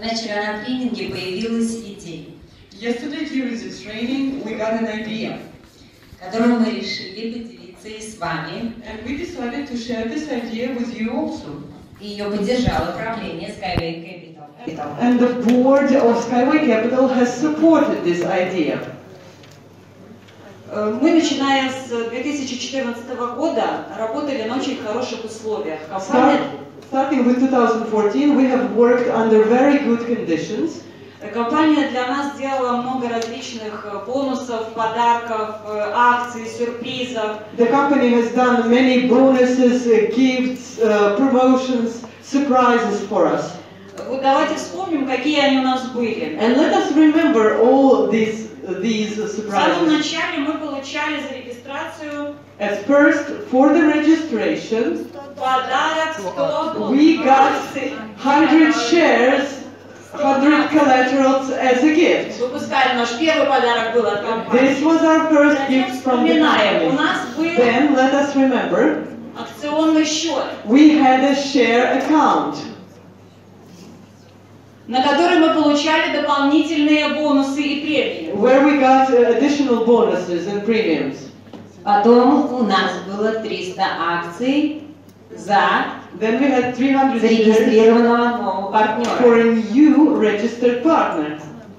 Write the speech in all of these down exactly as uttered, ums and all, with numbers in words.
Вчера на тренинге появилась идея. Yesterday during the training we got an idea, которую мы решили поделиться и с вами. And we decided to share this idea with you also. Ее поддержало правление Skyway Capital. And the board of Skyway Capital has supported this idea. Мы, начиная с две тысячи четырнадцатого года, работали на очень хороших условиях. Start, starting with two thousand fourteen, we have worked under very good conditions. Компания для нас сделала много различных бонусов, подарков, акций, сюрпризов. The company has done many bonuses, gifts, uh, promotions, surprises for us. Вот давайте вспомним, какие они у нас были. And let us remember all these these surprises. В самом начале мы получали за регистрацию. At first, for the registration, подарок сто. We got one hundred shares. one hundred collaterals as a gift. Выпускали наш первый подарок был от компании. This was our first gift from the company. У нас был Then let us remember. акционный счет. We had a share account, на который мы получали дополнительные бонусы и премии. Where we got additional bonuses and premiums. Потом у нас было триста акций за Then we had three hundred зарегистрированного нового партнера. For a new registered partner.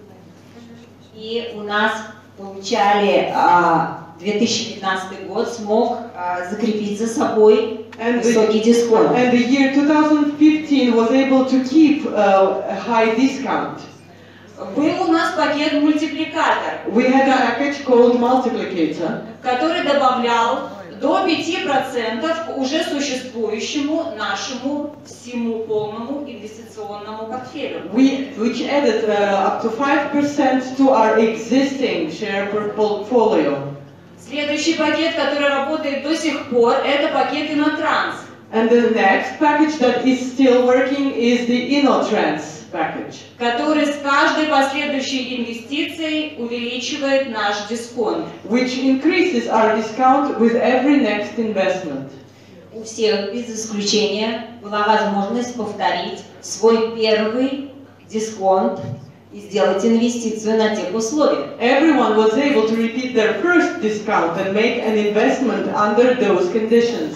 И у нас получали а, две тысячи пятнадцатый год смог а, закрепить за собой and высокий the, дисконт. And the year two thousand fifteen was able to keep uh, a high discount. Был у нас пакет мультипликатор. We had a package called multiplicator, который добавлял до пяти процентов к уже существующему нашему всему полному инвестиционному портфелю. We, which added uh, up to five percent to our existing share portfolio. Следующий пакет, который работает до сих пор, это пакет InnoTrans. And the next package that is still working is the InnoTrans package, который с каждой последующей инвестицией увеличивает наш дисконт. Which increases our discount with every next investment. У всех без исключения была возможность повторить свой первый дисконт и сделать инвестицию на тех условиях. Everyone was able to repeat their first discount and make an investment under those conditions.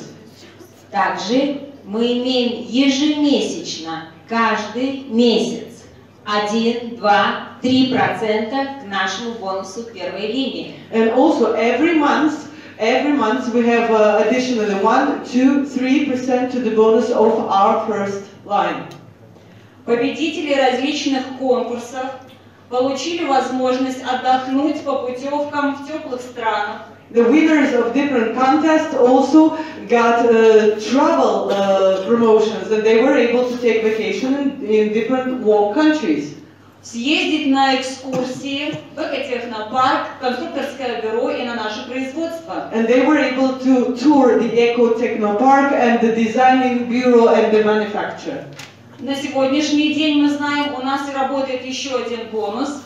Также мы имеем ежемесячно, каждый месяц, один, два, три процента к нашему бонусу первой линии. And also every month, every month we have uh, additionally one, two, three percent to the bonus of our first line. Победители различных конкурсов получили возможность отдохнуть по путевкам в теплых странах. The winners of different contests also got uh, travel uh, promotions, and they were able to take vacation in, in different warm countries. Съездить на экскурсии в экотехнопарк, конструкторское бюро и на наше производство. And they were able to tour the Eco-Technopark and the designing bureau and the manufacturer. На сегодняшний день мы знаем, у нас и работает еще один бонус.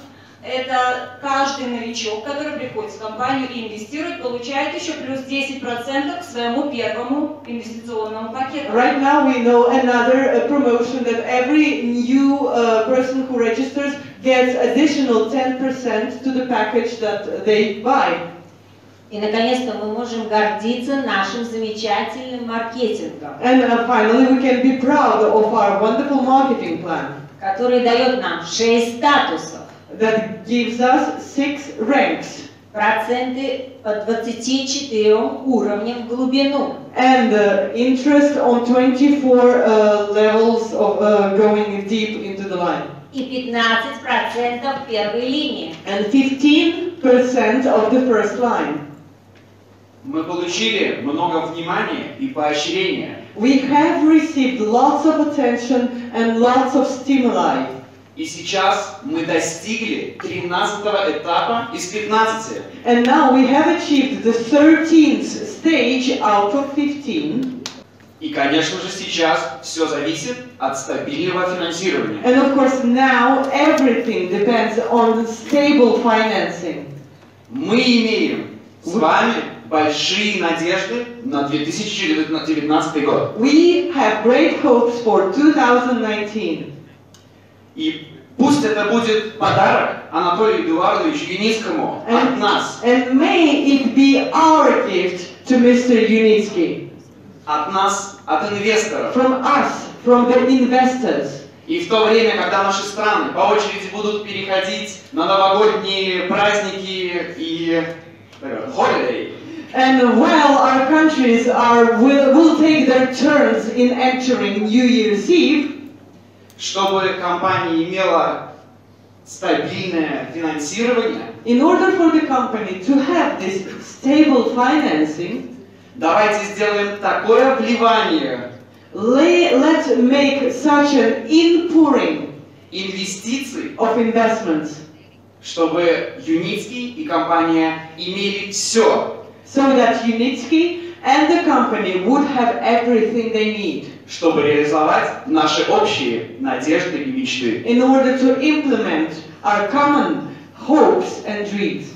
Это каждый новичок, который приходит в компанию и инвестирует, получает еще плюс десять процентов к своему первому инвестиционному пакету. Right now we know another uh, promotion that every new uh, person who registers gets additional ten percent to the package that they buy. И наконец-то мы можем гордиться нашим замечательным маркетингом, And uh, finally we can be proud of our wonderful marketing plan, который дает нам шесть статусов. That gives us six ranks. Проценты по двадцати четырем уровням в глубину. And uh, interest on twenty-four uh, levels of uh, going deep into the line. И пятнадцать процентов первой линии. And fifteen percent of the first line. Мы получили много внимания и поощрения. We have received lots of attention and lots of stimuli. И сейчас мы достигли тринадцатого этапа из пятнадцати. And now we have achieved the thirteenth stage out of fifteen. И, конечно же, сейчас все зависит от стабильного финансирования. And of course now everything depends on stable financing. Мы имеем с вами большие надежды на две тысячи девятнадцатый год. We have great hopes for two thousand nineteen. И пусть это будет подарок Анатолию Эдуардовичу Юницкому от нас. And may it be our gift to Mister Yunitsky. От нас, от инвесторов. From us, from the investors. И в то время, когда наши страны по очереди будут переходить на новогодние праздники и holiday, and while our countries are will, will take their turns in entering New Year's Eve, чтобы компания имела стабильное финансирование, in order for the company to have this stable financing, давайте сделаем такое вливание let's make such an inpouring инвестиций, of investments, чтобы Юницкий и компания имели все, so that Yunitsky and the company would have everything they need, чтобы реализовать наши общие надежды и мечты. in order to implement our common hopes and dreams.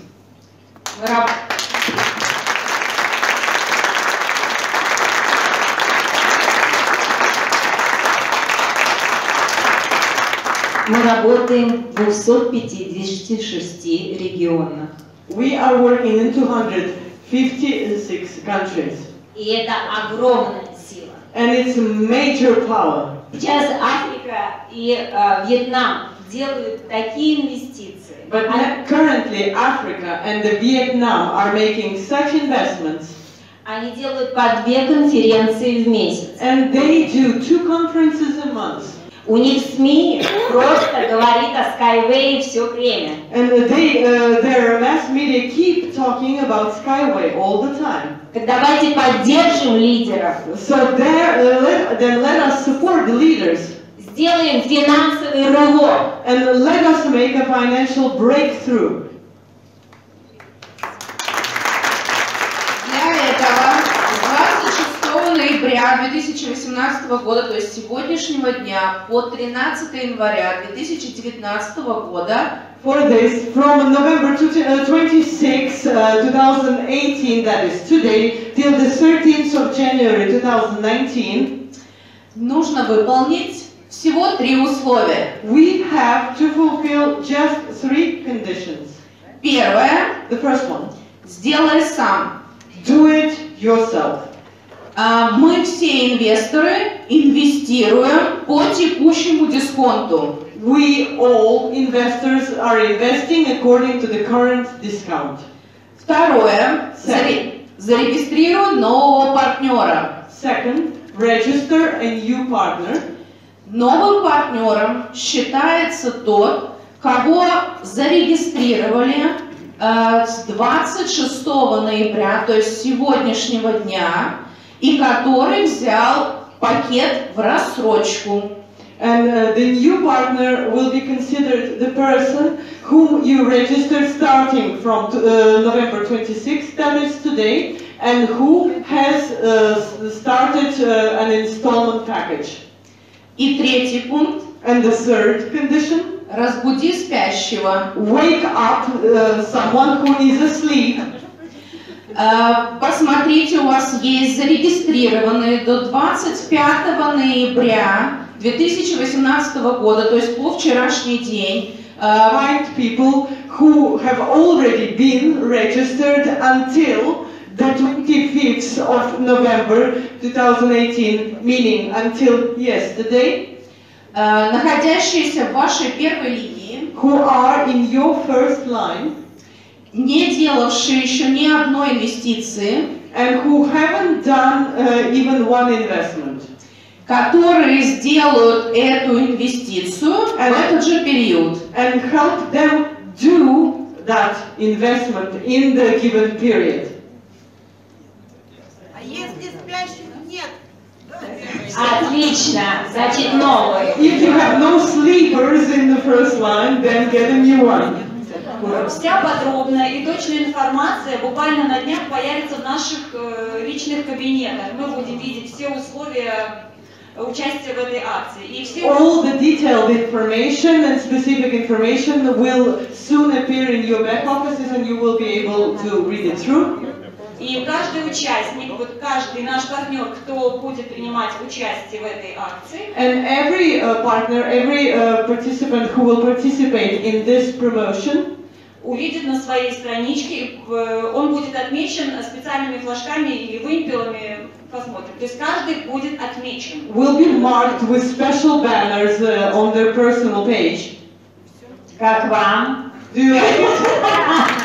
Мы работаем в двухстах пятидесяти шести регионах. We are working in two hundred fifty-six countries, И это огромная сила. and it's a major power. Сейчас Африка и э, Вьетнам делают такие инвестиции. But Они, currently, Africa and the Vietnam are making such investments, они делают по две конференции в месяц. and they do two conferences a month. У них СМИ просто говорит о Skyway все время. And they, uh, their mass media keep talking about Skyway all the time. Так давайте поддержим лидеров. So there, uh, let, then let us support the leaders, Сделаем финансовый рывок. and let us make a financial breakthrough. Для этого с двадцать шестого ноября две тысячи восемнадцатого года, то есть сегодняшнего дня, по тринадцатое января две тысячи девятнадцатого года, For this, from November twenty-sixth, uh, two thousand eighteen, that is today, till the thirteenth of January two thousand nineteen, нужно выполнить всего три условия. we have to fulfill just three conditions. Первое. The first one, Сделай сам. do it yourself. А, Мы все инвесторы инвестируем по текущему дисконту. We all investors are investing according to the current discount. Второе. Заре- Зарегистрируй нового партнера. Second, register a new partner. Новым партнером считается тот, кого зарегистрировали э, с двадцать шестого ноября, то есть сегодняшнего дня, и который взял пакет в рассрочку. And uh, the new partner will be considered the person whom you registered starting from uh, November twenty-sixth, that is today, and who has uh, started uh, an installment package. И третий пункт. And the third condition, Разбуди спящего. wake up uh, someone who is asleep. Э, Посмотрите, у вас есть зарегистрированные до двадцать пятого ноября две тысячи восемнадцатого года, то есть по вчерашний день, э, Find people who have already been registered until the twenty-fifth of November two thousand eighteen, meaning until yesterday, э, находящиеся в вашей первой линии, who are in your first line не делавшие еще ни одной инвестиции, and who haven't done uh, even one investment, которые сделают эту инвестицию в этот же период. and help them do that investment in the given period. А если спящих нет? Отлично, значит новый. If you have no sleepers in the first line, then get a new one. Вся подробная и точная информация буквально на днях появится в наших э, личных кабинетах. Мы будем видеть все условия участия в этой акции. И все All the detailed information and specific information will soon appear in your back offices, and you will be able to read it through. И каждый участник, вот каждый наш партнер, кто будет принимать участие в этой акции, And every uh, partner, every uh, participant who will participate in this promotion увидит на своей страничке, в- он будет отмечен специальными флажками или вымпелами, посмотрим. То есть каждый будет отмечен. will be marked with special banners uh, on their personal page. Как вам? Do you like it?